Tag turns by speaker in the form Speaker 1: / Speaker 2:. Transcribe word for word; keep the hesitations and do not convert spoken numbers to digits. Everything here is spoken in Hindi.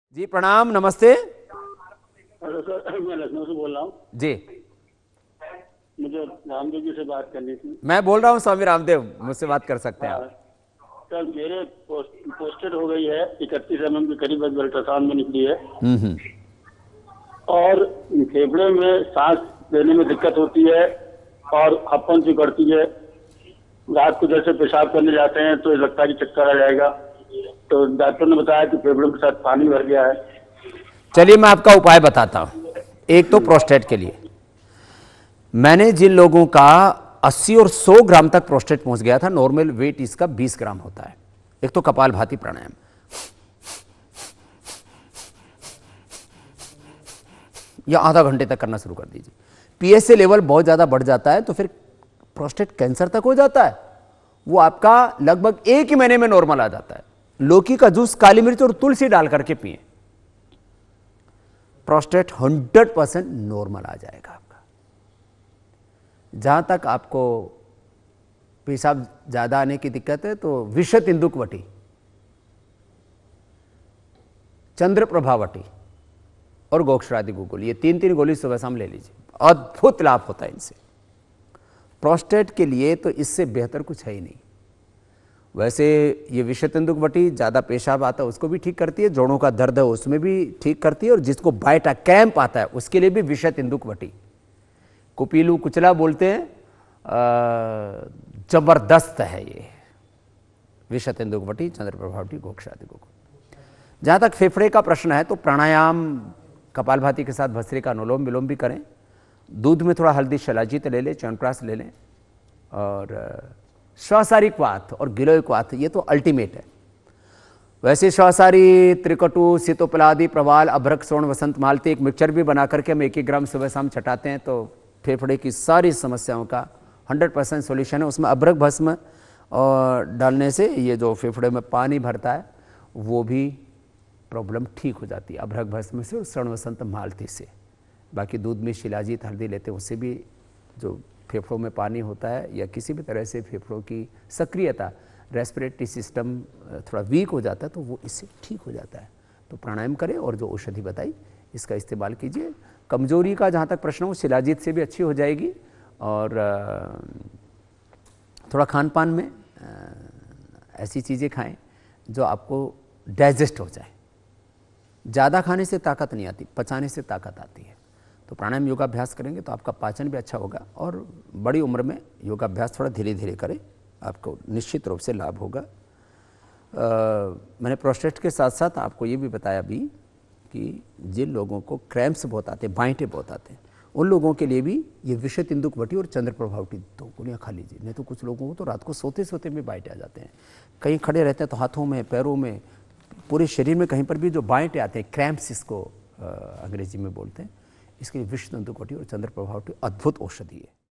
Speaker 1: जी प्रणाम, नमस्ते।
Speaker 2: हेलो सर, मैं लखनऊ से बोल रहा हूँ।
Speaker 1: जी
Speaker 2: मुझे रामदेव जी से बात करनी थी।
Speaker 1: मैं बोल रहा हूँ स्वामी रामदेव, मुझसे बात कर सकते हैं
Speaker 2: हाँ
Speaker 1: आप।
Speaker 2: सर, मेरे पोस्ट, पोस्टेड हो गई है, इकतीस एम एम के करीब अल्ट्रासाउंड में निकली है
Speaker 1: हम्म हम्म
Speaker 2: और फेफड़े में सांस लेने में दिक्कत होती है और हप्पन सी करती है। रात को जैसे पेशाब करने जाते हैं तो लगता है कि चक्कर आ जाएगा। तो डॉक्टर ने बताया कि फेफड़ों के साथ पानी भर गया है।
Speaker 1: चलिए मैं आपका उपाय बताता हूँ। एक तो प्रोस्टेट के लिए मैंने जिन लोगों का अस्सी और सौ ग्राम तक प्रोस्टेट पहुंच गया था, नॉर्मल वेट इसका बीस ग्राम होता है। एक तो कपालभाति प्राणायाम, या आधा घंटे तक करना शुरू कर दीजिए। पीएसए लेवल बहुत ज़्यादा बढ़ जाता है तो फिर प्रोस्टेट कैंसर तक हो जाता है। वो आपका लगभग एक ही महीने में नॉर्मल आ जाता है। लौकी का जूस, काली मिर्च और तुलसी डाल करके पिए, प्रोस्टेट हंड्रेड परसेंट नॉर्मल आ जाएगा आपका। जहां तक आपको पेशाब ज़्यादा आने की दिक्कत है तो विषत इंदुकवटी, चंद्र प्रभावटी और गोक्षरादि गुगुल, ये तीन तीन गोली सुबह शाम ले लीजिए, अद्भुत लाभ होता है इनसे। प्रोस्टेट के लिए तो इससे बेहतर कुछ है ही नहीं। वैसे ये विषत इंदुकवटी ज़्यादा पेशाब आता है उसको भी ठीक करती है, जोड़ों का दर्द है उसमें भी ठीक करती है, और जिसको बाइटा कैंप आता है उसके लिए भी विषत इंदुकवटी, कुपीलू कुचला बोलते हैं, जबरदस्त है ये विषत इंदुकवटी, चंद्र प्रभावटी, गोक्षरादि गुगुल। जहाँ तक फेफड़े का प्रश्न है तो प्राणायाम कपालभाति के साथ भस्त्रिका अनुलोम विलोम भी करें। दूध में थोड़ा हल्दी शिलाजीत ले लें, च्यवनप्राश ले लें, और श्वासारिक वात और गिलोयक वात, ये तो अल्टीमेट है। वैसे श्वासारी, त्रिकटु, सीतोपलादि, प्रवाल, अभ्रक, स्वर्ण, वसंत मालती एक मिक्सचर भी बना करके हम एक एक ग्राम सुबह शाम चटाते हैं तो फेफड़े की सारी समस्याओं का हंड्रेड परसेंट सोल्यूशन है। उसमें अभ्रक भस्म और डालने से ये जो फेफड़े में पानी भरता है वो भी प्रॉब्लम ठीक हो जाती है, अभ्रक भस्म से और स्वर्ण वसंत मालती से। बाकी दूध में शिलाजीत हल्दी लेते हैं उससे भी जो फेफड़ों में पानी होता है या किसी भी तरह से फेफड़ों की सक्रियता, रेस्पिरेटरी सिस्टम थोड़ा वीक हो जाता है तो वो इससे ठीक हो जाता है। तो प्राणायाम करें और जो औषधि बताई इसका इस्तेमाल कीजिए। कमजोरी का जहाँ तक प्रश्न हो, शिलाजीत से भी अच्छी हो जाएगी। और थोड़ा खान पान में ऐसी चीज़ें खाएं जो आपको डाइजेस्ट हो जाए। ज़्यादा खाने से ताकत नहीं आती, पचाने से ताकत आती है। तो प्राणायाम योगाभ्यास करेंगे तो आपका पाचन भी अच्छा होगा, और बड़ी उम्र में योगाभ्यास थोड़ा धीरे धीरे करें, आपको निश्चित रूप से लाभ होगा। आ, मैंने प्रोस्टेट के साथ साथ आपको ये भी बताया भी कि जिन लोगों को क्रैम्प्स बहुत आते हैं, बाइंटे बहुत आते हैं, उन लोगों के लिए भी ये विषत इंदुकवटी और चंद्र प्रभावटी दो गोलियाँ खा लीजिए। नहीं तो कुछ लोगों को तो रात को सोते सोते में बाइंटे आ जाते हैं, कहीं खड़े रहते हैं तो हाथों में, पैरों में, पूरे शरीर में कहीं पर भी जो बाइंटे आते हैं, क्रैम्प्स इसको अंग्रेजी में बोलते हैं, इसके लिए विषत इंदुकवटी और चंद्र प्रभावटी अद्भुत औषधि है।